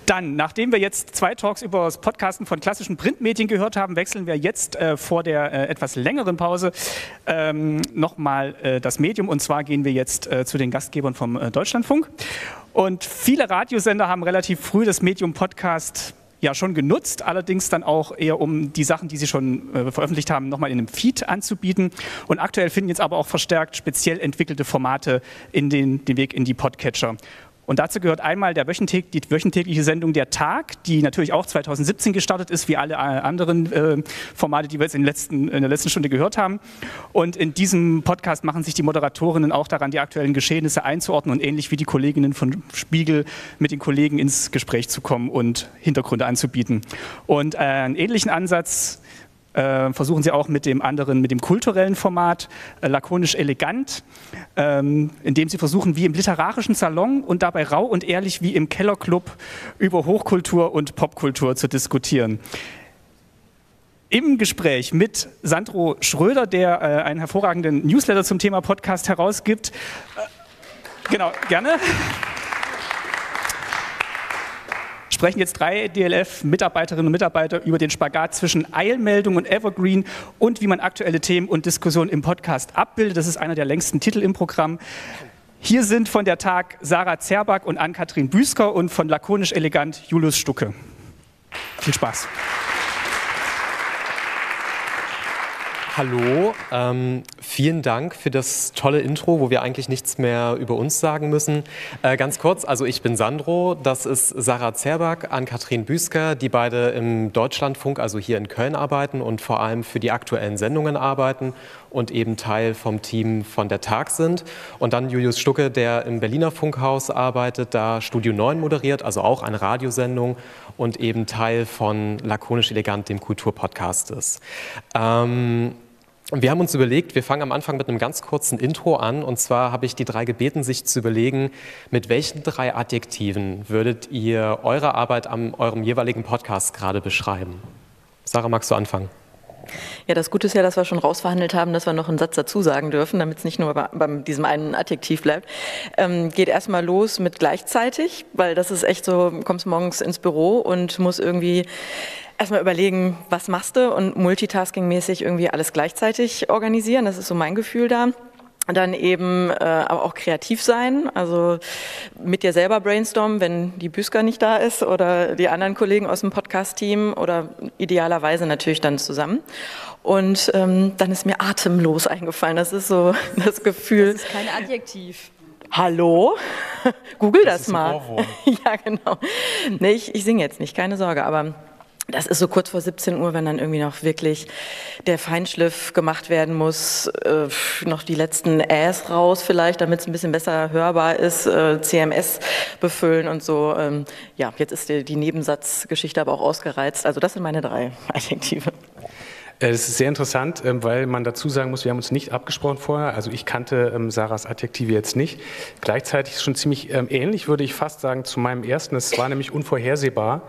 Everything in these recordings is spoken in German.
Dann, nachdem wir jetzt 2 Talks über das Podcasten von klassischen Printmedien gehört haben, wechseln wir jetzt vor der etwas längeren Pause nochmal das Medium. Und zwar gehen wir jetzt zu den Gastgebern vom Deutschlandfunk. Und viele Radiosender haben relativ früh das Medium Podcast ja schon genutzt, allerdings dann auch eher, um die Sachen, die sie schon veröffentlicht haben, nochmal in einem Feed anzubieten. Und aktuell finden jetzt aber auch verstärkt speziell entwickelte Formate den Weg in die Podcatcher. Und dazu gehört einmal die wöchentliche Sendung Der Tag, die natürlich auch 2017 gestartet ist, wie alle anderen Formate, die wir jetzt in der letzten Stunde gehört haben. Und in diesem Podcast machen sich die Moderatorinnen auch daran, die aktuellen Geschehnisse einzuordnen und ähnlich wie die Kolleginnen von Spiegel mit den Kollegen ins Gespräch zu kommen und Hintergründe anzubieten. Und einen ähnlichen Ansatz versuchen sie auch mit dem kulturellen Format, lakonisch elegant, indem sie versuchen, wie im literarischen Salon und dabei rau und ehrlich wie im Kellerclub über Hochkultur und Popkultur zu diskutieren. Im Gespräch mit Sandro Schröder, der einen hervorragenden Newsletter zum Thema Podcast herausgibt. Genau, gerne. Sprechen jetzt 3 DLF-Mitarbeiterinnen und Mitarbeiter über den Spagat zwischen Eilmeldung und Evergreen und wie man aktuelle Themen und Diskussionen im Podcast abbildet. Das ist einer der längsten Titel im Programm. Hier sind von der Tag Sarah Zerback und Ann-Kathrin Büsker und von Lakonisch Elegant Julius Stucke. Viel Spaß. Hallo, vielen Dank für das tolle Intro, wo wir eigentlich nichts mehr über uns sagen müssen. Ganz kurz, also ich bin Sandro, das ist Sarah Zerback, Ann-Kathrin Büsker, die beide im Deutschlandfunk, also hier in Köln arbeiten und vor allem für die aktuellen Sendungen arbeiten und eben Teil vom Team von der Tag sind. Und dann Julius Stucke, der im Berliner Funkhaus arbeitet, da Studio 9 moderiert, also auch eine Radiosendung und eben Teil von Lakonisch Elegant, dem Kulturpodcast ist. Wir haben uns überlegt, wir fangen am Anfang mit einem ganz kurzen Intro an. Und zwar habe ich die 3 gebeten, sich zu überlegen, mit welchen 3 Adjektiven würdet ihr eure Arbeit an eurem jeweiligen Podcast gerade beschreiben? Sarah, magst du anfangen? Ja, das Gute ist ja, dass wir schon rausverhandelt haben, dass wir noch einen Satz dazu sagen dürfen, damit es nicht nur bei diesem einen Adjektiv bleibt. Geht erstmal los mit gleichzeitig, weil das ist echt so, kommst morgens ins Büro und musst irgendwie erstmal überlegen, was machst du und multitasking-mäßig irgendwie alles gleichzeitig organisieren. Das ist so mein Gefühl da. Dann eben aber auch kreativ sein, also mit dir selber brainstormen, wenn die Büsker nicht da ist oder die anderen Kollegen aus dem Podcast-Team oder idealerweise natürlich dann zusammen. Und dann ist mir atemlos eingefallen. Das ist so das Gefühl. Das ist kein Adjektiv. Hallo? Google das mal. Ohrwurm. Ja, genau. Nee, ich singe jetzt nicht, keine Sorge, aber das ist so kurz vor 17 Uhr, wenn dann irgendwie noch wirklich der Feinschliff gemacht werden muss, noch die letzten Äs raus vielleicht, damit es ein bisschen besser hörbar ist, CMS befüllen und so. Ja, jetzt ist die Nebensatzgeschichte aber auch ausgereizt. Also das sind meine 3 Adjektive. Das ist sehr interessant, weil man dazu sagen muss, wir haben uns nicht abgesprochen vorher. Also ich kannte Sarahs Adjektive jetzt nicht. Gleichzeitig ist schon ziemlich ähnlich, würde ich fast sagen, zu meinem ersten. Es war nämlich unvorhersehbar,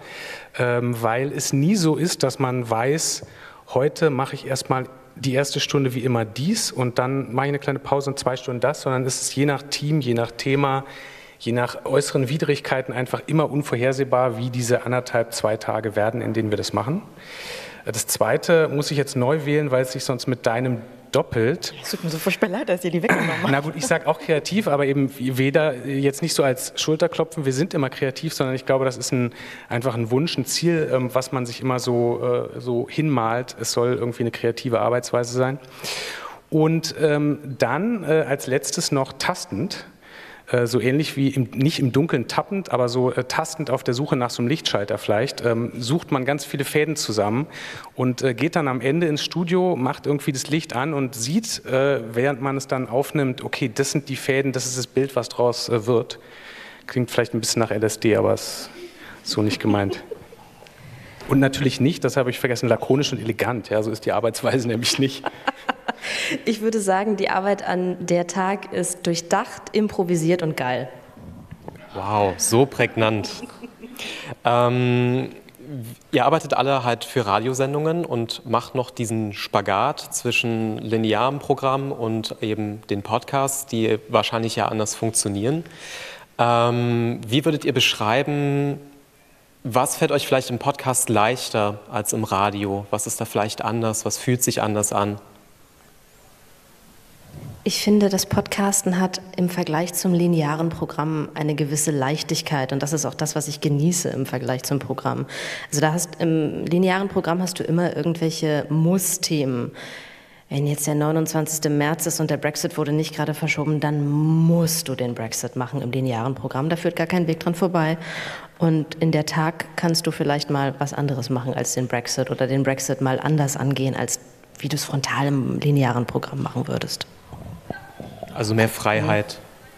weil es nie so ist, dass man weiß, heute mache ich erstmal die erste Stunde wie immer dies und dann mache ich eine kleine Pause und 2 Stunden das, sondern es ist je nach Team, je nach Thema, je nach äußeren Widrigkeiten einfach immer unvorhersehbar, wie diese 1,5, 2 Tage werden, in denen wir das machen. Das Zweite muss ich jetzt neu wählen, weil es sich sonst mit deinem doppelt. Es tut mir so furchtbar leid, dass ihr die weggenommen habt. Na gut, ich sage auch kreativ, aber eben weder jetzt nicht so als Schulterklopfen, wir sind immer kreativ, sondern ich glaube, das ist einfach ein Wunsch, ein Ziel, was man sich immer so hinmalt. Es soll irgendwie eine kreative Arbeitsweise sein. Und dann als letztes noch tastend. So ähnlich wie nicht im Dunkeln tappend, aber so tastend auf der Suche nach so einem Lichtschalter vielleicht, sucht man ganz viele Fäden zusammen und geht dann am Ende ins Studio, macht irgendwie das Licht an und sieht, während man es dann aufnimmt, okay, das sind die Fäden, das ist das Bild, was draus wird. Klingt vielleicht ein bisschen nach LSD, aber ist so nicht gemeint. Und natürlich nicht, das habe ich vergessen, lakonisch und elegant, ja, so ist die Arbeitsweise nämlich nicht. Ich würde sagen, die Arbeit an der Tag ist durchdacht, improvisiert und geil. Wow, so prägnant. Ihr arbeitet alle halt für Radiosendungen und macht noch diesen Spagat zwischen linearem Programm und eben den Podcasts, die wahrscheinlich ja anders funktionieren. Wie würdet ihr beschreiben, Was fällt euch vielleicht im Podcast leichter als im Radio? Was ist da vielleicht anders? Was fühlt sich anders an? Ich finde, das Podcasten hat im Vergleich zum linearen Programm eine gewisse Leichtigkeit und das ist auch das, was ich genieße im Vergleich zum Programm. Also im linearen Programm hast du immer irgendwelche Muss-Themen. Wenn jetzt der 29. März ist und der Brexit wurde nicht gerade verschoben, dann musst du den Brexit machen im linearen Programm. Da führt gar kein Weg dran vorbei. Und in der Tag kannst du vielleicht mal was anderes machen als den Brexit oder den Brexit mal anders angehen, als wie du es frontal im linearen Programm machen würdest. Also mehr Freiheit.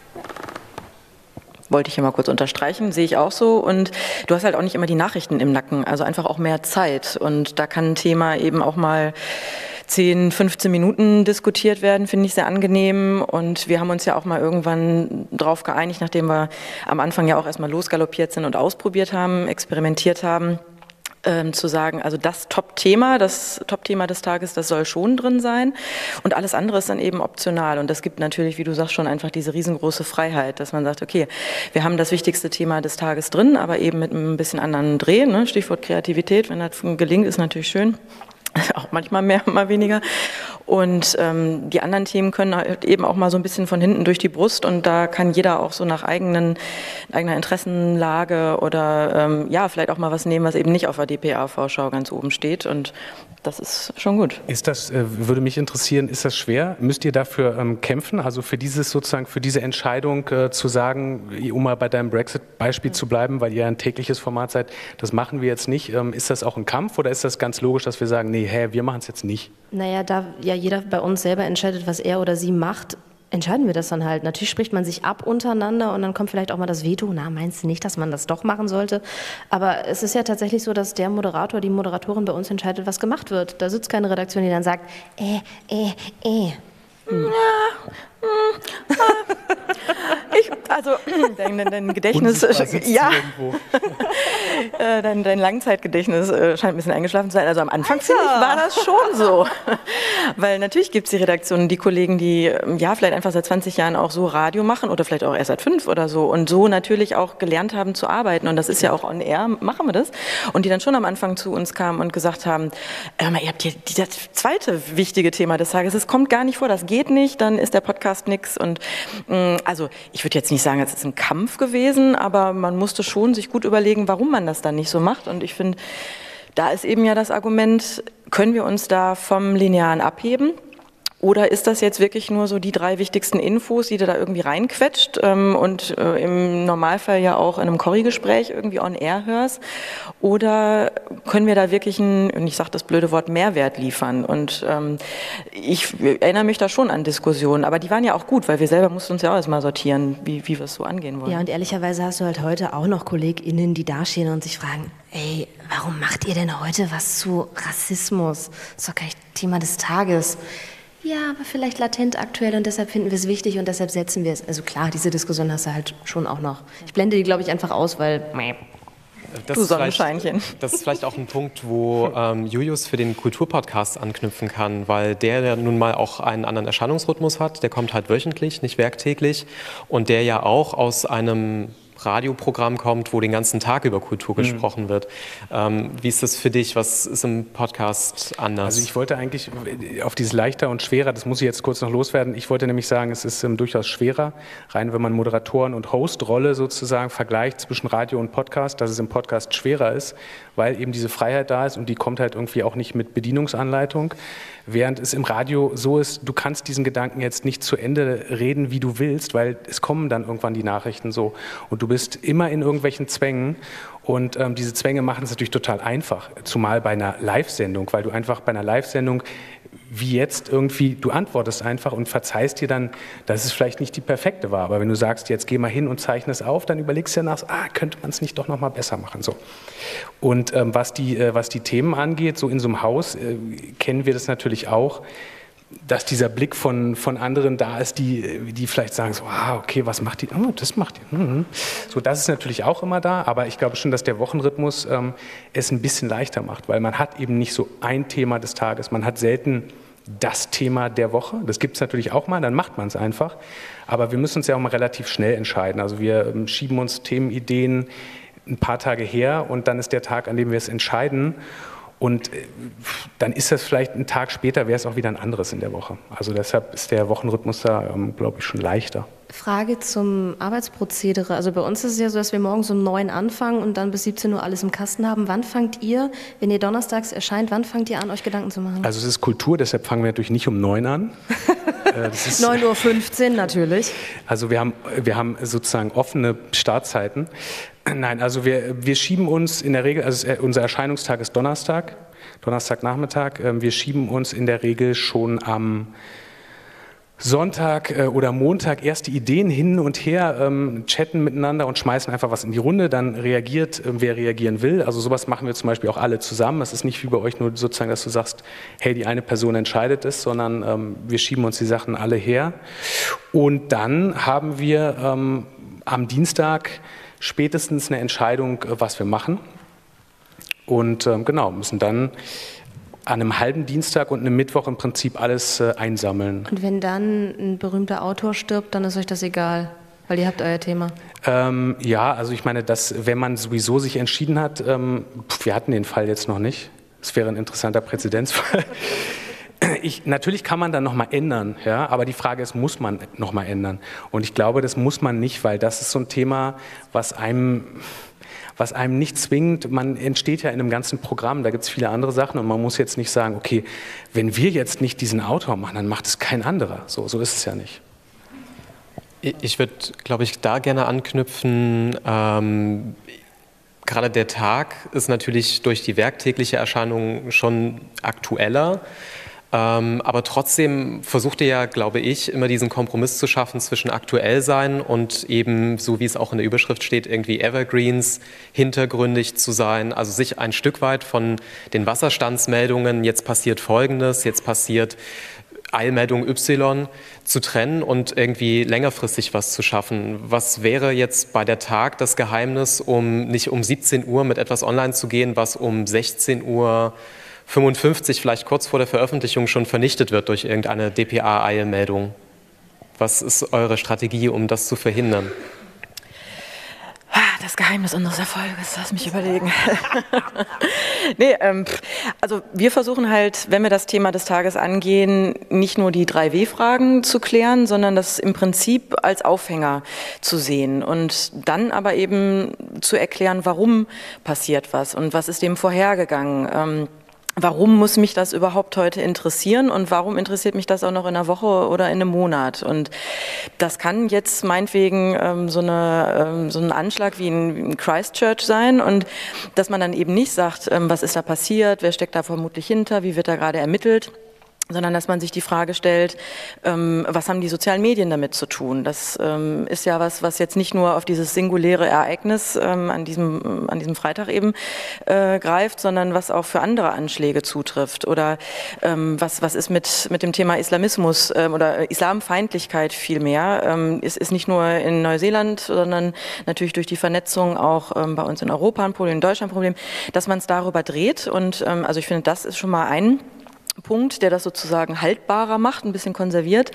Wollte ich hier mal kurz unterstreichen, sehe ich auch so. Und du hast halt auch nicht immer die Nachrichten im Nacken, also einfach auch mehr Zeit. Und da kann ein Thema eben auch mal 10, 15 Minuten diskutiert werden, finde ich sehr angenehm. Und wir haben uns ja auch mal irgendwann drauf geeinigt, nachdem wir am Anfang ja auch erstmal losgaloppiert sind und ausprobiert haben, experimentiert haben, zu sagen, also das Top-Thema des Tages, das soll schon drin sein und alles andere ist dann eben optional und das gibt natürlich, wie du sagst, schon einfach diese riesengroße Freiheit, dass man sagt, okay, wir haben das wichtigste Thema des Tages drin, aber eben mit ein bisschen anderen Dreh, ne? Stichwort Kreativität, wenn das gelingt, ist natürlich schön. Auch manchmal mehr, mal weniger. Und die anderen Themen können halt eben auch mal so ein bisschen von hinten durch die Brust und da kann jeder auch so nach eigener Interessenlage oder vielleicht auch mal was nehmen, was eben nicht auf der dpa-Vorschau ganz oben steht und das ist schon gut. Ist das, würde mich interessieren, ist das schwer? Müsst ihr dafür kämpfen? Also für diese Entscheidung zu sagen, um mal bei deinem Brexit-Beispiel zu bleiben, weil ihr ein tägliches Format seid, das machen wir jetzt nicht. Ist das auch ein Kampf oder ist das ganz logisch, dass wir sagen, nee, wir machen es jetzt nicht? Naja, da ja jeder bei uns selber entscheidet, was er oder sie macht, entscheiden wir das dann halt. Natürlich spricht man sich ab untereinander und dann kommt vielleicht auch mal das Veto. Na, meinst du nicht, dass man das doch machen sollte? Aber es ist ja tatsächlich so, dass der Moderator, die Moderatorin bei uns entscheidet, was gemacht wird. Da sitzt keine Redaktion, die dann sagt, Dein Gedächtnis, dein Langzeitgedächtnis scheint ein bisschen eingeschlafen zu sein. Also am Anfang, finde ich, war das schon so. Weil natürlich gibt es die Redaktionen, die Kollegen, die vielleicht einfach seit 20 Jahren auch so Radio machen oder vielleicht auch erst seit 5 oder so und so natürlich auch gelernt haben zu arbeiten. Und das ist ja auch on air, machen wir das. Und die dann schon am Anfang zu uns kamen und gesagt haben, ihr habt hier das zweite wichtige Thema des Tages, es kommt gar nicht vor, das geht nicht, dann ist der Podcast nix. Und also ich würde jetzt nicht sagen, es ist ein Kampf gewesen, aber man musste schon sich gut überlegen, warum man das dann nicht so macht. Und ich finde, da ist eben ja das Argument, können wir uns da vom Linearen abheben? Oder ist das jetzt wirklich nur so die 3 wichtigsten Infos, die du da irgendwie reinquetscht und im Normalfall ja auch in einem Corrie-Gespräch irgendwie on air hörst? Oder können wir da wirklich und ich sage das blöde Wort, Mehrwert liefern? Und ich erinnere mich da schon an Diskussionen, aber die waren ja auch gut, weil wir selber mussten uns ja auch erstmal sortieren, wie wir es so angehen wollen. Ja, und ehrlicherweise hast du halt heute auch noch KollegInnen, die dastehen und sich fragen, warum macht ihr denn heute was zu Rassismus? Das ist doch gar nicht Thema des Tages. Ja, aber vielleicht latent aktuell und deshalb finden wir es wichtig und deshalb setzen wir es. Also klar, diese Diskussion hast du halt schon auch noch. Ich blende die, glaube ich, einfach aus, weil... Du Sonnenscheinchen. Das ist vielleicht auch ein Punkt, wo Julius für den Kulturpodcast anknüpfen kann, weil der nun mal auch einen anderen Erscheinungsrhythmus hat. Der kommt halt wöchentlich, nicht werktäglich und der ja auch aus einem Radioprogramm kommt, wo den ganzen Tag über Kultur gesprochen wird. Wie ist das für dich? Was ist im Podcast anders? Also ich wollte eigentlich auf dieses leichter und schwerer, das muss ich jetzt kurz noch loswerden, ich wollte nämlich sagen, es ist durchaus schwerer, rein wenn man Moderatoren- und Host-Rolle sozusagen vergleicht zwischen Radio und Podcast, dass es im Podcast schwerer ist, weil eben diese Freiheit da ist und die kommt halt irgendwie auch nicht mit Bedienungsanleitung. Während es im Radio so ist, du kannst diesen Gedanken jetzt nicht zu Ende reden, wie du willst, weil es kommen dann irgendwann die Nachrichten so. Und du bist immer in irgendwelchen Zwängen und diese Zwänge machen es natürlich total einfach, zumal bei einer Live-Sendung, weil du einfach bei einer Live-Sendung wie jetzt irgendwie, du antwortest einfach und verzeihst dir dann, dass es vielleicht nicht die perfekte war. Aber wenn du sagst, jetzt geh mal hin und zeichne es auf, dann überlegst du ja nach, könnte man es nicht doch noch mal besser machen. So. Und was die Themen angeht, so in so einem Haus, kennen wir das natürlich auch, dass dieser Blick von anderen da ist, die vielleicht sagen so, okay, was macht die? Oh, das macht die. So, das ist natürlich auch immer da, aber ich glaube schon, dass der Wochenrhythmus es ein bisschen leichter macht, weil man hat eben nicht so ein Thema des Tages, man hat selten das Thema der Woche. Das gibt es natürlich auch mal, dann macht man es einfach. Aber wir müssen uns ja auch mal relativ schnell entscheiden. Also wir schieben uns Themenideen ein paar Tage her und dann ist der Tag, an dem wir es entscheiden. Und dann ist das vielleicht ein Tag später, wäre es auch wieder ein anderes in der Woche. Also deshalb ist der Wochenrhythmus da, glaube ich, schon leichter. Frage zum Arbeitsprozedere. Also bei uns ist es ja so, dass wir morgens um 9 anfangen und dann bis 17 Uhr alles im Kasten haben. Wann fangt ihr, wenn ihr donnerstags erscheint, wann fangt ihr an, euch Gedanken zu machen? Also es ist Kultur, deshalb fangen wir natürlich nicht um 9 an. 9:15 Uhr natürlich. Also wir haben sozusagen offene Startzeiten. Nein, also wir schieben uns in der Regel, also unser Erscheinungstag ist Donnerstagnachmittag. Wir schieben uns in der Regel schon am Sonntag oder Montag erste Ideen hin und her, chatten miteinander und schmeißen einfach was in die Runde. Dann reagiert, wer reagieren will. Also sowas machen wir zum Beispiel auch alle zusammen. Es ist nicht wie bei euch nur sozusagen, dass du sagst, hey, die eine Person entscheidet es, sondern wir schieben uns die Sachen alle her. Und dann haben wir am Dienstag spätestens eine Entscheidung, was wir machen. Und genau, müssen dann an einem halben Dienstag und einem Mittwoch im Prinzip alles einsammeln. Und wenn dann ein berühmter Autor stirbt, dann ist euch das egal, weil ihr habt euer Thema. Ja, also ich meine, wenn man sowieso sich entschieden hat, wir hatten den Fall jetzt noch nicht, es wäre ein interessanter Präzedenzfall. Natürlich kann man dann nochmal ändern, ja, aber die Frage ist, muss man nochmal ändern? Und ich glaube, das muss man nicht, weil das ist so ein Thema, was einem nicht zwingt, man entsteht ja in einem ganzen Programm, da gibt es viele andere Sachen und man muss jetzt nicht sagen, okay, wenn wir jetzt nicht diesen Autor machen, dann macht es kein anderer. So ist es ja nicht. Ich würde, glaube ich, da gerne anknüpfen. Gerade der Tag ist natürlich durch die werktägliche Erscheinung schon aktueller. Aber trotzdem versucht ihr ja, glaube ich, immer diesen Kompromiss zu schaffen zwischen aktuell sein und eben, so wie es auch in der Überschrift steht, irgendwie Evergreens, hintergründig zu sein, also sich ein Stück weit von den Wasserstandsmeldungen, jetzt passiert Folgendes, jetzt passiert Eilmeldung Y, zu trennen und irgendwie längerfristig was zu schaffen. Was wäre jetzt bei der Tag das Geheimnis, um nicht um 17 Uhr mit etwas online zu gehen, was um 16:55 Uhr vielleicht kurz vor der Veröffentlichung schon vernichtet wird durch irgendeine dpa-Eilmeldung? Was ist eure Strategie, um das zu verhindern? Das Geheimnis unseres Erfolges, lass mich überlegen. Nee, also wir versuchen halt, wenn wir das Thema des Tages angehen, nicht nur die 3 W-Fragen zu klären, sondern das im Prinzip als Aufhänger zu sehen und dann aber eben zu erklären, warum passiert was und was ist dem vorhergegangen. Warum muss mich das überhaupt heute interessieren und warum interessiert mich das auch noch in einer Woche oder in einem Monat? Und das kann jetzt meinetwegen so ein Anschlag wie in Christchurch sein und dass man dann eben nicht sagt, was ist da passiert, wer steckt da vermutlich hinter, wie wird da gerade ermittelt, sondern dass man sich die Frage stellt, was haben die sozialen Medien damit zu tun? Das ist ja was jetzt nicht nur auf dieses singuläre Ereignis an diesem Freitag eben greift, sondern was auch für andere Anschläge zutrifft. Oder was ist mit dem Thema Islamismus oder Islamfeindlichkeit vielmehr? Ist nicht nur in Neuseeland, sondern natürlich durch die Vernetzung auch bei uns in Europa ein Problem, in Deutschland ein Problem, dass man es darüber dreht. Und also ich finde, das ist schon mal ein Punkt, der das sozusagen haltbarer macht, ein bisschen konserviert.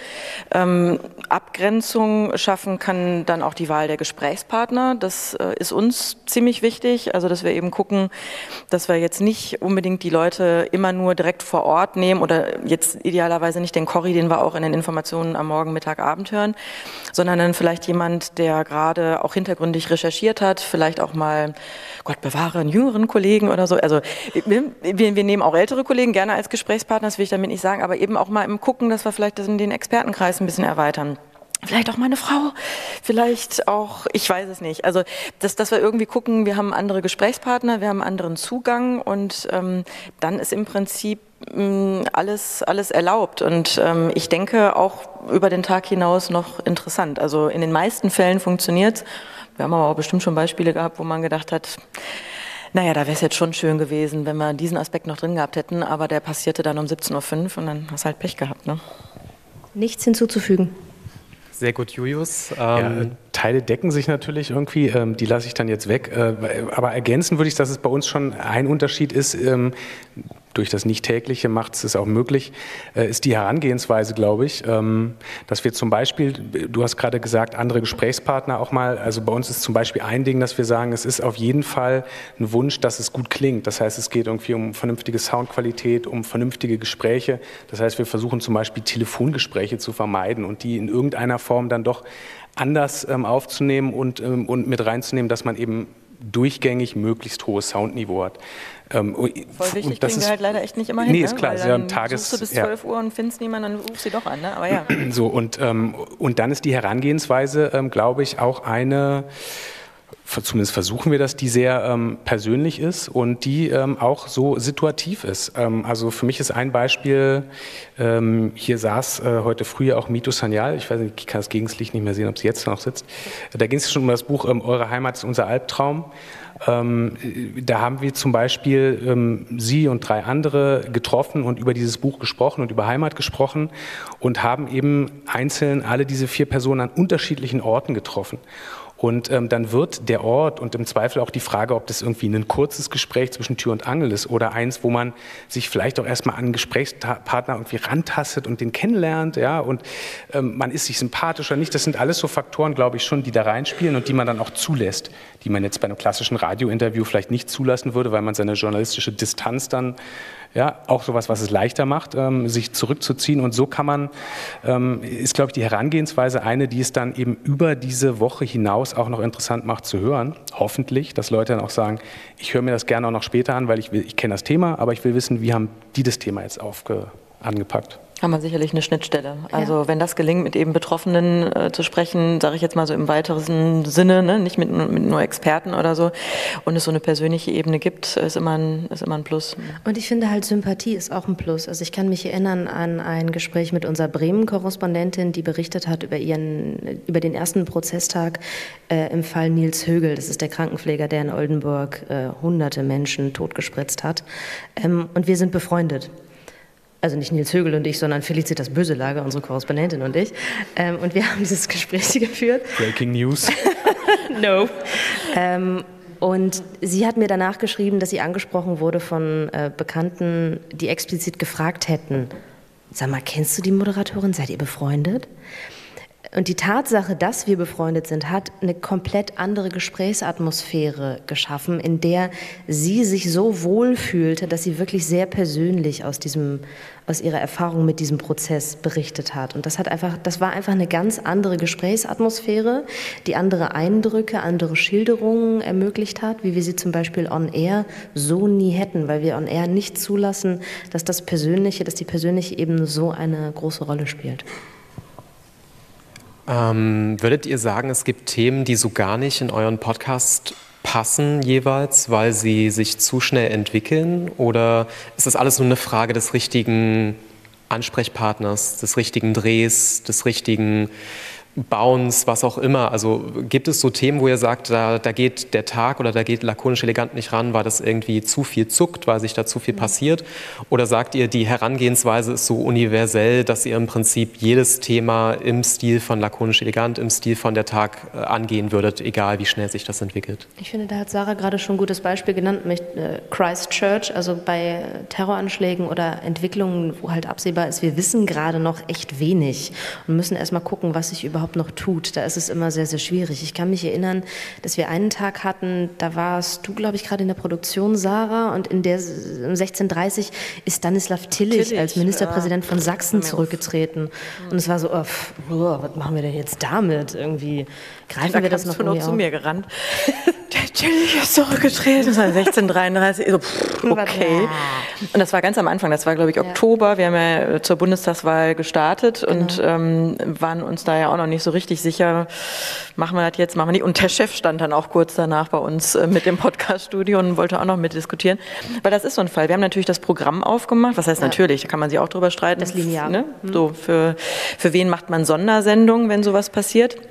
Abgrenzung schaffen kann dann auch die Wahl der Gesprächspartner. Das ist uns ziemlich wichtig, also dass wir eben gucken, dass wir jetzt nicht unbedingt die Leute immer nur direkt vor Ort nehmen oder jetzt idealerweise nicht den Corrie, den wir auch in den Informationen am Morgen, Mittag, Abend hören, sondern dann vielleicht jemand, der gerade auch hintergründig recherchiert hat, vielleicht auch mal, Gott bewahre, einen jüngeren Kollegen oder so. Also wir nehmen auch ältere Kollegen gerne als Gesprächspartner, das will ich damit nicht sagen, aber eben auch mal im Gucken, dass wir vielleicht den Expertenkreis ein bisschen erweitern. Vielleicht auch meine Frau, vielleicht auch, ich weiß es nicht. Also, dass wir irgendwie gucken, wir haben andere Gesprächspartner, wir haben einen anderen Zugang und dann ist im Prinzip alles erlaubt und ich denke auch über den Tag hinaus noch interessant. Also in den meisten Fällen funktioniert es. Wir haben aber auch bestimmt schon Beispiele gehabt, wo man gedacht hat, naja, da wäre es jetzt schon schön gewesen, wenn wir diesen Aspekt noch drin gehabt hätten, aber der passierte dann um 17:05 Uhr und dann hast du halt Pech gehabt. Ne? Nichts hinzuzufügen. Sehr gut, Julius. Teile decken sich natürlich irgendwie, die lasse ich dann jetzt weg. Aber ergänzen würde ich, dass es bei uns schon ein Unterschied ist. Du durch das Nicht-Tägliche macht es auch möglich, ist die Herangehensweise, glaube ich, dass wir zum Beispiel, du hast gerade gesagt, andere Gesprächspartner auch mal, also bei uns ist zum Beispiel ein Ding, dass wir sagen, es ist auf jeden Fall ein Wunsch, dass es gut klingt. Das heißt, es geht irgendwie um vernünftige Soundqualität, um vernünftige Gespräche. Das heißt, wir versuchen zum Beispiel Telefongespräche zu vermeiden und die in irgendeiner Form dann doch anders aufzunehmen und mit reinzunehmen, dass man eben durchgängig möglichst hohes Soundniveau hat. Voll wichtig, kriegen wir halt leider echt nicht immer hin. Nee, ist klar. Weil dann suchst du bis 12 Uhr und findest niemanden, dann rufst sie doch an. Ne? Aber ja. So, und dann ist die Herangehensweise, glaube ich, auch eine, zumindest versuchen wir das, die sehr persönlich ist und die auch so situativ ist. Also für mich ist ein Beispiel, hier saß heute früh auch Mito Sanyal, ich weiß nicht, ich kann das Gegenlicht nicht mehr sehen, ob sie jetzt noch sitzt. Da ging es schon um das Buch Eure Heimat ist unser Albtraum. Da haben wir zum Beispiel sie und 3 andere getroffen und über dieses Buch gesprochen und über Heimat gesprochen und haben eben einzeln alle diese 4 Personen an unterschiedlichen Orten getroffen. Und dann wird der Ort und im Zweifel auch die Frage, ob das irgendwie ein kurzes Gespräch zwischen Tür und Angel ist oder eins, wo man sich vielleicht auch erstmal an einen Gesprächspartner irgendwie rantastet und den kennenlernt, ja, und man ist sich sympathisch oder nicht. Das sind alles so Faktoren, glaube ich, schon, die da reinspielen und die man dann auch zulässt, die man jetzt bei einem klassischen Radiointerview vielleicht nicht zulassen würde, weil man seine journalistische Distanz dann, ja, auch sowas, was es leichter macht, sich zurückzuziehen. Und so kann man, ist, glaube ich, die Herangehensweise eine, die es dann eben über diese Woche hinaus auch noch interessant macht zu hören. Hoffentlich, dass Leute dann auch sagen, ich höre mir das gerne auch noch später an, weil ich kenne das Thema, aber ich will wissen, wie haben die das Thema jetzt angepackt. Haben wir sicherlich eine Schnittstelle. Also wenn das gelingt, mit eben Betroffenen zu sprechen, sage ich jetzt mal so im weiteren Sinne, ne? Nicht mit nur Experten oder so, und es so eine persönliche Ebene gibt, ist immer ein Plus. Und ich finde halt, Sympathie ist auch ein Plus. Also ich kann mich erinnern an ein Gespräch mit unserer Bremen-Korrespondentin, die berichtet hat über den ersten Prozesstag im Fall Nils Högel. Das ist der Krankenpfleger, der in Oldenburg hunderte Menschen totgespritzt hat. Und wir sind befreundet. Also nicht Nils Högel und ich, sondern Felicitas Böselager, unsere Korrespondentin und ich. Und wir haben dieses Gespräch geführt. Breaking News. No. Und sie hat mir danach geschrieben, dass sie angesprochen wurde von Bekannten, die explizit gefragt hätten, sag mal, kennst du die Moderatorin, seid ihr befreundet? Und die Tatsache, dass wir befreundet sind, hat eine komplett andere Gesprächsatmosphäre geschaffen, in der sie sich so wohl fühlte, dass sie wirklich sehr persönlich aus ihrer Erfahrung mit diesem Prozess berichtet hat. Und das war einfach eine ganz andere Gesprächsatmosphäre, die andere Eindrücke, andere Schilderungen ermöglicht hat, wie wir sie zum Beispiel on air so nie hätten, weil wir on air nicht zulassen, dass die persönliche Ebene so eine große Rolle spielt. Würdet ihr sagen, es gibt Themen, die so gar nicht in euren Podcast passen jeweils, weil sie sich zu schnell entwickeln? Oder ist das alles nur eine Frage des richtigen Ansprechpartners, des richtigen Drehs, des richtigen Bauens, was auch immer? Also gibt es so Themen, wo ihr sagt, da geht der Tag oder da geht lakonisch elegant nicht ran, weil das irgendwie zu viel zuckt, weil sich da zu viel passiert? Oder sagt ihr, die Herangehensweise ist so universell, dass ihr im Prinzip jedes Thema im Stil von lakonisch elegant, im Stil von der Tag angehen würdet, egal wie schnell sich das entwickelt? Ich finde, da hat Sarah gerade schon ein gutes Beispiel genannt, nämlich Christchurch, also bei Terroranschlägen oder Entwicklungen, wo halt absehbar ist, wir wissen gerade noch echt wenig und müssen erstmal gucken, was sich überhaupt noch tut. Da ist es immer sehr, sehr schwierig. Ich kann mich erinnern, dass wir einen Tag hatten, da warst du, glaube ich, gerade in der Produktion, Sarah, und um 16:30 ist Stanislav Tillich als Ministerpräsident von Sachsen zurückgetreten. Und es war so, was machen wir denn jetzt damit? Irgendwie greifen wir das noch irgendwie auf? Zu mir gerannt. Der Tillich ist zurückgetreten. Das war 16:33. Okay. Und das war ganz am Anfang. Das war, glaube ich, Oktober. Wir haben ja zur Bundestagswahl gestartet und waren uns da ja auch noch nicht so richtig sicher, machen wir das jetzt, machen wir nicht. Und der Chef stand dann auch kurz danach bei uns mit dem Podcast-Studio und wollte auch noch mitdiskutieren. Weil das ist so ein Fall. Wir haben natürlich das Programm aufgemacht. Was heißt natürlich? Da kann man sich auch drüber streiten. Das Linear. Ne? So, für wen macht man Sondersendungen, wenn sowas passiert?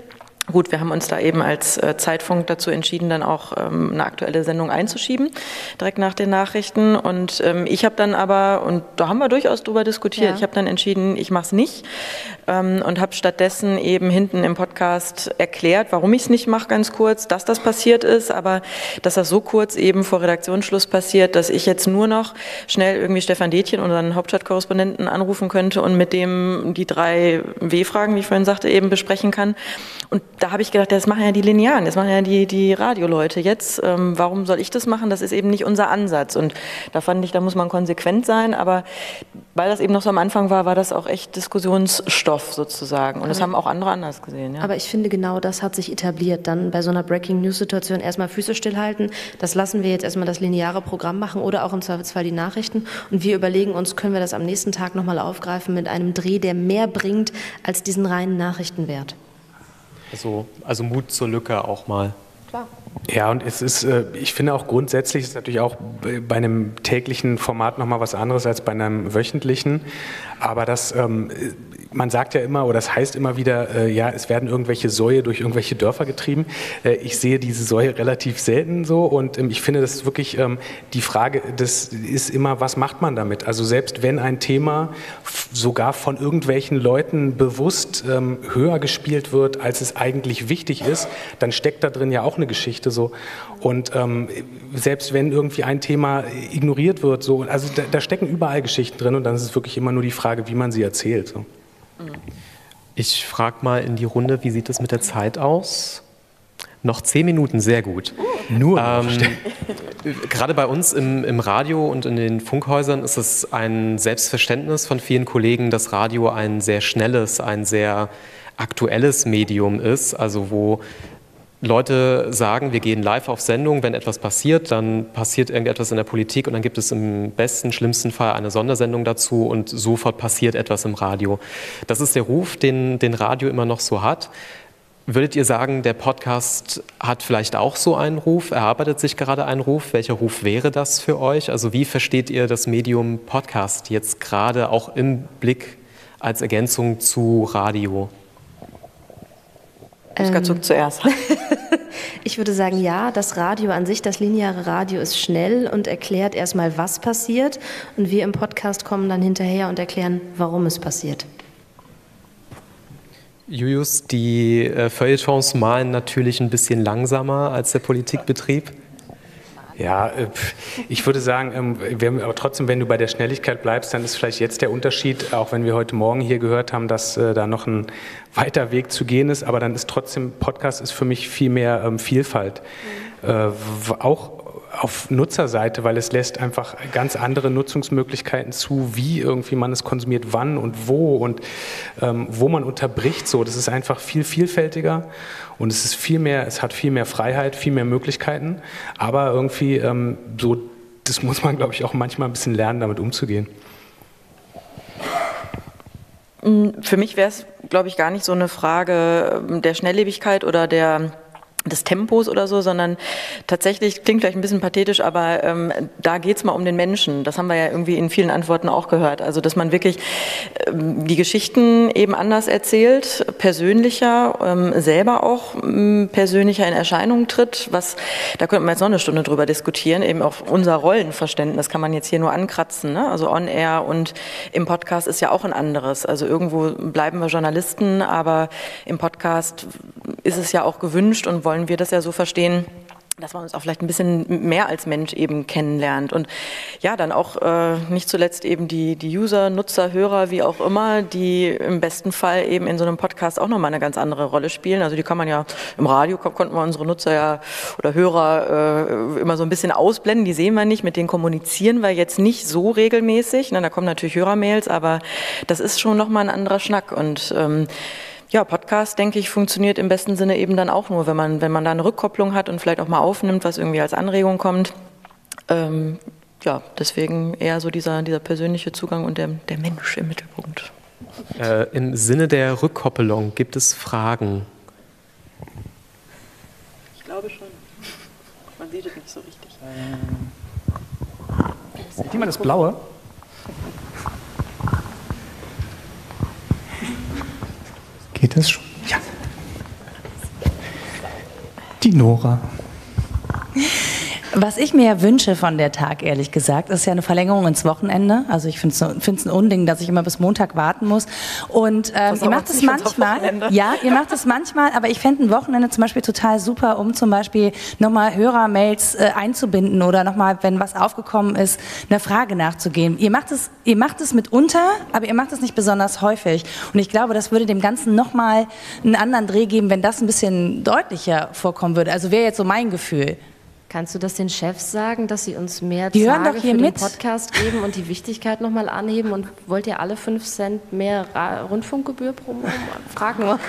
Gut, wir haben uns da eben als Zeitfunk dazu entschieden, dann auch eine aktuelle Sendung einzuschieben, direkt nach den Nachrichten. Und ich habe dann aber, und da haben wir durchaus drüber diskutiert, ich habe dann entschieden, ich mache es nicht und habe stattdessen eben hinten im Podcast erklärt, warum ich es nicht mache, ganz kurz, dass das passiert ist, aber dass das so kurz eben vor Redaktionsschluss passiert, dass ich jetzt nur noch schnell irgendwie Stefan Detjen, unseren Hauptstadtkorrespondenten, anrufen könnte und mit dem die 3 W-Fragen, wie ich vorhin sagte, eben besprechen kann. Und da habe ich gedacht, das machen ja die Linearen, das machen ja die Radioleute jetzt. Warum soll ich das machen? Das ist eben nicht unser Ansatz. Und da fand ich, da muss man konsequent sein. Aber weil das eben noch so am Anfang war, war das auch echt Diskussionsstoff sozusagen. Und das haben auch andere anders gesehen. Ja. Aber ich finde, genau das hat sich etabliert. Dann bei so einer Breaking-News-Situation erstmal Füße stillhalten. Das lassen wir jetzt erstmal das lineare Programm machen oder auch im Zweifelsfall die Nachrichten. Und wir überlegen uns, können wir das am nächsten Tag nochmal aufgreifen mit einem Dreh, der mehr bringt als diesen reinen Nachrichtenwert. Also Mut zur Lücke auch mal. Klar. Ja, und es ist, ich finde auch grundsätzlich ist natürlich auch bei einem täglichen Format nochmal was anderes als bei einem wöchentlichen. Aber das, man sagt ja immer, oder das heißt immer wieder, ja, es werden irgendwelche Säue durch irgendwelche Dörfer getrieben. Ich sehe diese Säue relativ selten so und ich finde, das ist wirklich die Frage, das ist immer, was macht man damit? Also selbst wenn ein Thema sogar von irgendwelchen Leuten bewusst höher gespielt wird, als es eigentlich wichtig ist, dann steckt da drin ja auch eine Geschichte so. Und selbst wenn irgendwie ein Thema ignoriert wird, so, also da stecken überall Geschichten drin und dann ist es wirklich immer nur die Frage, wie man sie erzählt. So. Ich frage mal in die Runde, wie sieht es mit der Zeit aus? Noch 10 Minuten, sehr gut. Gerade bei uns im Radio und in den Funkhäusern ist es ein Selbstverständnis von vielen Kollegen, dass Radio ein sehr schnelles, ein sehr aktuelles Medium ist, also wo Leute sagen, wir gehen live auf Sendung, wenn etwas passiert, dann passiert irgendetwas in der Politik und dann gibt es im besten, schlimmsten Fall eine Sondersendung dazu und sofort passiert etwas im Radio. Das ist der Ruf, den Radio immer noch so hat. Würdet ihr sagen, der Podcast hat vielleicht auch so einen Ruf, erarbeitet sich gerade einen Ruf? Welcher Ruf wäre das für euch? Also wie versteht ihr das Medium Podcast jetzt gerade auch im Blick als Ergänzung zu Radio? Oskar zuckt zuerst. Ich würde sagen, ja, das Radio an sich, das lineare Radio ist schnell und erklärt erstmal, was passiert. Und wir im Podcast kommen dann hinterher und erklären, warum es passiert. Julius, die Feuilletons malen natürlich ein bisschen langsamer als der Politikbetrieb. Ja, ich würde sagen, aber trotzdem, wenn du bei der Schnelligkeit bleibst, dann ist vielleicht jetzt der Unterschied, auch wenn wir heute Morgen hier gehört haben, dass da noch ein weiter Weg zu gehen ist, aber dann ist trotzdem, Podcast ist für mich viel mehr Vielfalt. Auch auf Nutzerseite, weil es lässt einfach ganz andere Nutzungsmöglichkeiten zu, wie irgendwie man es konsumiert, wann und wo man unterbricht. So, das ist einfach viel vielfältiger und es ist es hat viel mehr Freiheit, viel mehr Möglichkeiten. Aber irgendwie das muss man, glaube ich, auch manchmal ein bisschen lernen, damit umzugehen. Für mich wäre es, glaube ich, gar nicht so eine Frage der Schnelllebigkeit oder des Tempos oder so, sondern tatsächlich, klingt vielleicht ein bisschen pathetisch, aber da geht es mal um den Menschen. Das haben wir ja irgendwie in vielen Antworten auch gehört. Also, dass man wirklich die Geschichten eben anders erzählt, persönlicher, selber auch persönlicher in Erscheinung tritt. Da könnte man jetzt noch eine Stunde drüber diskutieren, eben auch unser Rollenverständnis kann man jetzt hier nur ankratzen. Ne? Also On-Air und im Podcast ist ja auch ein anderes. Also irgendwo bleiben wir Journalisten, aber im Podcast ist es ja auch gewünscht und wollen wir das ja so verstehen, dass man uns auch vielleicht ein bisschen mehr als Mensch eben kennenlernt. Und ja, dann auch nicht zuletzt eben die User, Nutzer, Hörer, wie auch immer, die im besten Fall eben in so einem Podcast auch nochmal eine ganz andere Rolle spielen. Also die kann man ja, im Radio konnten wir unsere Nutzer ja oder Hörer immer so ein bisschen ausblenden, die sehen wir nicht, mit denen kommunizieren wir jetzt nicht so regelmäßig. Da kommen natürlich Hörermails, aber das ist schon nochmal ein anderer Schnack und ja, Podcast, denke ich, funktioniert im besten Sinne eben dann auch nur, wenn man da eine Rückkopplung hat und vielleicht auch mal aufnimmt, was irgendwie als Anregung kommt. Ja, deswegen eher so dieser persönliche Zugang und der Mensch im Mittelpunkt. Im Sinne der Rückkoppelung gibt es Fragen? Ich glaube schon. Man sieht es nicht so richtig. Sieht jemand das Blaue? Geht das schon? Ja. Die Nora. Was ich mir ja wünsche von der Tag, ehrlich gesagt, ist ja eine Verlängerung ins Wochenende. Also ich finde es ein Unding, dass ich immer bis Montag warten muss. Und ihr macht es manchmal, ja, ihr macht es manchmal, aber ich fände ein Wochenende zum Beispiel total super, um zum Beispiel nochmal Hörermails einzubinden oder nochmal, wenn was aufgekommen ist, einer Frage nachzugehen. Ihr macht es mitunter, aber ihr macht es nicht besonders häufig. Und ich glaube, das würde dem Ganzen nochmal einen anderen Dreh geben, wenn das ein bisschen deutlicher vorkommen würde. Also wäre jetzt so mein Gefühl. Kannst du das den Chefs sagen, dass sie uns mehr Die hören Tage doch hier für den mit. Podcast geben und die Wichtigkeit nochmal anheben? Und wollt ihr alle 5 Cent mehr Rundfunkgebühr pro Monat? Frag nur.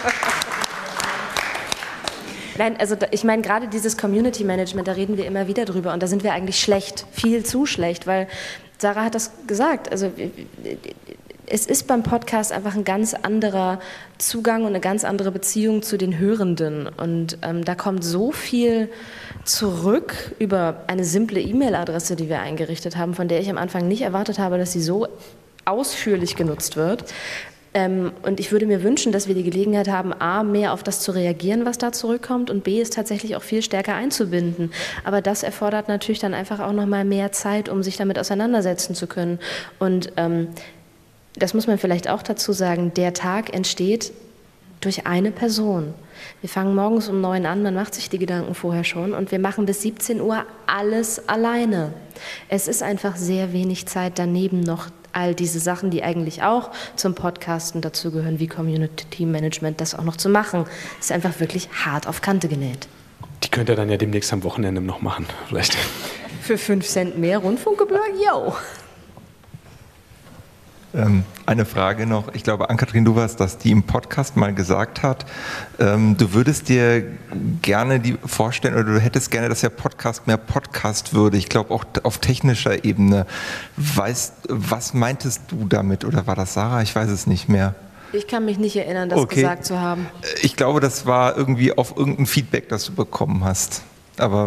Nein, also ich meine, gerade dieses Community Management, da reden wir immer wieder drüber und da sind wir eigentlich schlecht, viel zu schlecht, weil Sarah hat das gesagt, also es ist beim Podcast einfach ein ganz anderer Zugang und eine ganz andere Beziehung zu den Hörenden und da kommt so viel zurück über eine simple E-Mail-Adresse, die wir eingerichtet haben, von der ich am Anfang nicht erwartet habe, dass sie so ausführlich genutzt wird. Und ich würde mir wünschen, dass wir die Gelegenheit haben, A, mehr auf das zu reagieren, was da zurückkommt und B, es tatsächlich auch viel stärker einzubinden. Aber das erfordert natürlich dann einfach auch nochmal mehr Zeit, um sich damit auseinandersetzen zu können. Und das muss man vielleicht auch dazu sagen, der Tag entsteht durch eine Person. Wir fangen morgens um 9 an, man macht sich die Gedanken vorher schon und wir machen bis 17 Uhr alles alleine. Es ist einfach sehr wenig Zeit daneben noch all diese Sachen, die eigentlich auch zum Podcasten dazugehören, wie Community Management, das auch noch zu machen. Es ist einfach wirklich hart auf Kante genäht. Die könnt ihr dann ja demnächst am Wochenende noch machen, vielleicht. Für 5 Cent mehr Rundfunkgebühr? Yo! Eine Frage noch. Ich glaube, Ann-Kathrin, du warst das, die im Podcast mal gesagt hat, du würdest dir gerne die vorstellen oder du hättest gerne, dass der Podcast mehr Podcast würde. Ich glaube auch auf technischer Ebene. Was meintest du damit oder war das Sarah? Ich weiß es nicht mehr. Ich kann mich nicht erinnern, das gesagt zu haben. Ich glaube, das war irgendwie auf irgendein Feedback, das du bekommen hast. Aber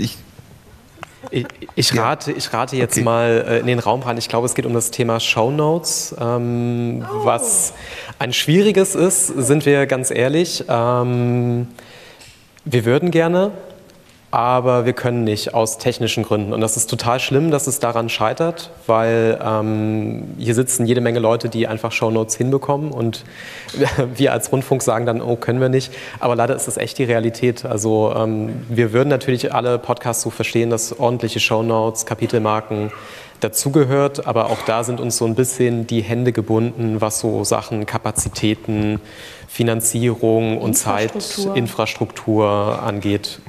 Ich rate jetzt mal in den Raum rein. Ich glaube, es geht um das Thema Shownotes. Was ein schwieriges ist, sind wir ganz ehrlich. Wir würden gerne, aber wir können nicht aus technischen Gründen. Und das ist total schlimm, dass es daran scheitert, weil hier sitzen jede Menge Leute, die einfach Shownotes hinbekommen und wir als Rundfunk sagen dann, oh, können wir nicht. Aber leider ist das echt die Realität. Also wir würden natürlich alle Podcasts so verstehen, dass ordentliche Shownotes, Kapitelmarken dazugehört, aber auch da sind uns so ein bisschen die Hände gebunden, was so Sachen, Kapazitäten, Finanzierung und Zeit, Infrastruktur angeht.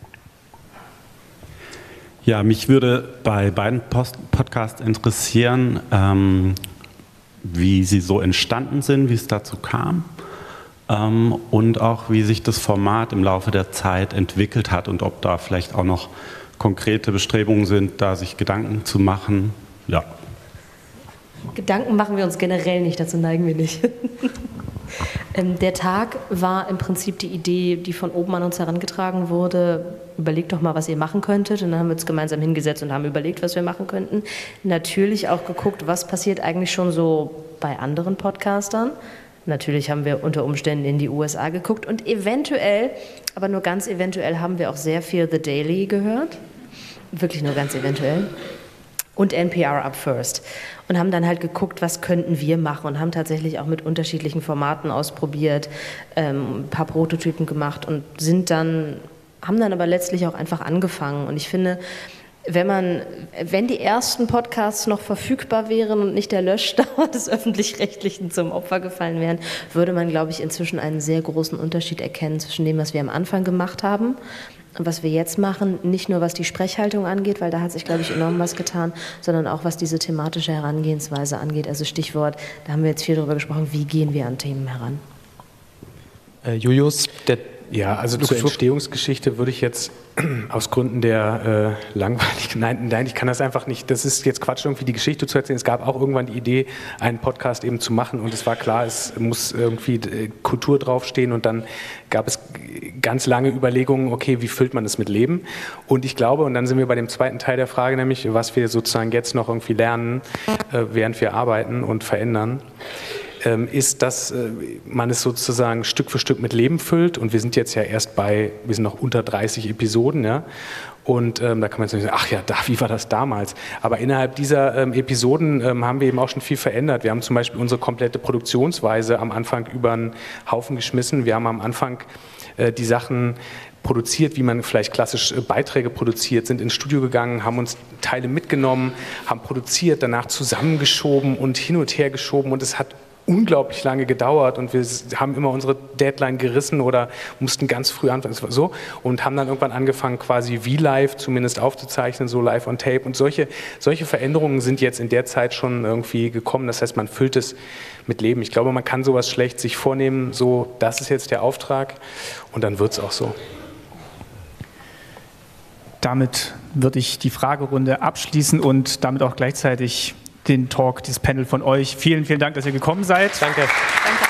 Ja, mich würde bei beiden Podcasts interessieren, wie sie so entstanden sind, wie es dazu kam und auch wie sich das Format im Laufe der Zeit entwickelt hat und ob da vielleicht auch noch konkrete Bestrebungen sind, da sich Gedanken zu machen. Ja. Gedanken machen wir uns generell nicht, dazu neigen wir nicht. Der Tag war im Prinzip die Idee, die von oben an uns herangetragen wurde. Überlegt doch mal, was ihr machen könntet. Und dann haben wir uns gemeinsam hingesetzt und haben überlegt, was wir machen könnten. Natürlich auch geguckt, was passiert eigentlich schon so bei anderen Podcastern. Natürlich haben wir unter Umständen in die USA geguckt und eventuell, aber nur ganz eventuell, haben wir auch sehr viel The Daily gehört. Wirklich nur ganz eventuell. Und NPR Up First. Und haben dann halt geguckt, was könnten wir machen und haben tatsächlich auch mit unterschiedlichen Formaten ausprobiert, ein paar Prototypen gemacht und haben dann aber letztlich auch einfach angefangen. Und ich finde, wenn die ersten Podcasts noch verfügbar wären und nicht der Löschdauer des Öffentlich-Rechtlichen zum Opfer gefallen wären, würde man, glaube ich, inzwischen einen sehr großen Unterschied erkennen zwischen dem, was wir am Anfang gemacht haben und was wir jetzt machen, nicht nur was die Sprechhaltung angeht, weil da hat sich, glaube ich, enorm was getan, sondern auch was diese thematische Herangehensweise angeht. Also Stichwort, da haben wir jetzt viel darüber gesprochen, wie gehen wir an Themen heran. Julius, ja, also zur Entstehungsgeschichte würde ich jetzt aus Gründen der Langweiligkeit, nein, ich kann das einfach nicht, das ist jetzt Quatsch, irgendwie die Geschichte zu erzählen. Es gab auch irgendwann die Idee, einen Podcast eben zu machen und es war klar, es muss irgendwie Kultur draufstehen und dann gab es ganz lange Überlegungen, okay, wie füllt man das mit Leben? Und ich glaube, und dann sind wir bei dem zweiten Teil der Frage, nämlich was wir sozusagen jetzt noch irgendwie lernen, während wir arbeiten und verändern. ist, dass man es sozusagen Stück für Stück mit Leben füllt. Und wir sind jetzt ja wir sind noch unter 30 Episoden, ja. Und da kann man jetzt nicht sagen, ach ja, wie war das damals? Aber innerhalb dieser Episoden haben wir eben auch schon viel verändert. Wir haben zum Beispiel unsere komplette Produktionsweise am Anfang über einen Haufen geschmissen. Wir haben am Anfang die Sachen produziert, wie man vielleicht klassisch Beiträge produziert, sind ins Studio gegangen, haben uns Teile mitgenommen, haben produziert, danach zusammengeschoben und hin und her geschoben und es hat unglaublich lange gedauert und wir haben immer unsere Deadline gerissen oder mussten ganz früh anfangen, so, und haben dann irgendwann angefangen, quasi wie live zumindest aufzuzeichnen, so live on tape, und solche Veränderungen sind jetzt in der Zeit schon irgendwie gekommen. Das heißt, man füllt es mit Leben. Ich glaube, man kann sowas schlecht sich vornehmen, so, das ist jetzt der Auftrag, und dann wird es auch so. Damit würde ich die Fragerunde abschließen und damit auch gleichzeitig den Talk, dieses Panel von euch. Vielen, vielen Dank, dass ihr gekommen seid. Danke. Danke.